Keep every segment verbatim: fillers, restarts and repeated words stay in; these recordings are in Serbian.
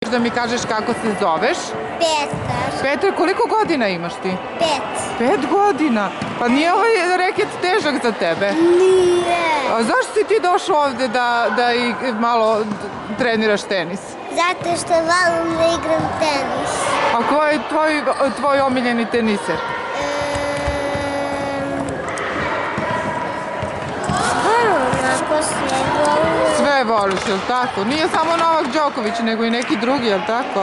Da mi kažeš kako se zoveš? Petar. Petar, koliko godina imaš ti? Pet. Pet godina? Pa nije ovaj reket težak za tebe? Nije. A zašto si ti došao ovde da i malo treniraš tenis? Zato što volim da igram tenis. A ko je tvoj omiljeni teniser? Sve voliš, jel' tako? Nije samo Novak Đoković, nego i neki drugi, jel' tako?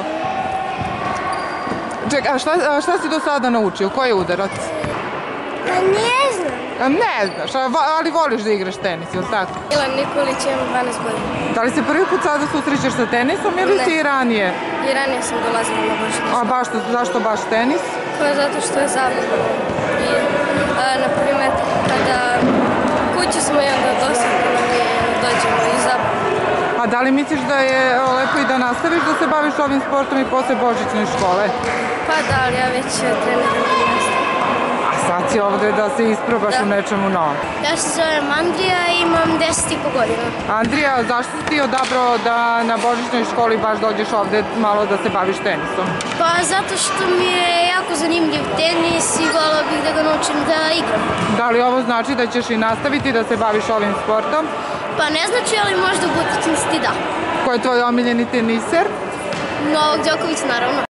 Čekaj, a šta si do sada naučio? Koji je udarac? Pa ne znam. Ne znaš, ali voliš da igraš tenis, jel' tako? Milan Nikolić, imam dvanaest godina. Da li se prvi put sada susrećeš sa tenisom ili si i ranije? I ranije sam dolazila na božićnicu. A baš, zašto baš tenis? Pa zato što je zabavno. I, na primjer, kada kući smo i onda dosadno i dođemo i zabavno. A da li misliš da je lepo i da nastaviš da se baviš ovim sportom i posle božićne škole? Pa da, ali ja već treniram gimnastiku. A sad si ovde da se isprobaš u nečemu novom. Ja se zovem Andrija i imam deset i po godina. Andrija, zašto si ti odabrao da na božićnoj školi baš dođeš ovde malo da se baviš tenisom? Pa zato što mi je jako zanimljiv tenis i volao bih da ga naučim da igram. Da li ovo znači da ćeš i nastaviti da se baviš ovim sportom? Pa ne znači, ali možda u budućnosti da. Ko je tvoj omiljeni teniser? Novak Đoković, naravno.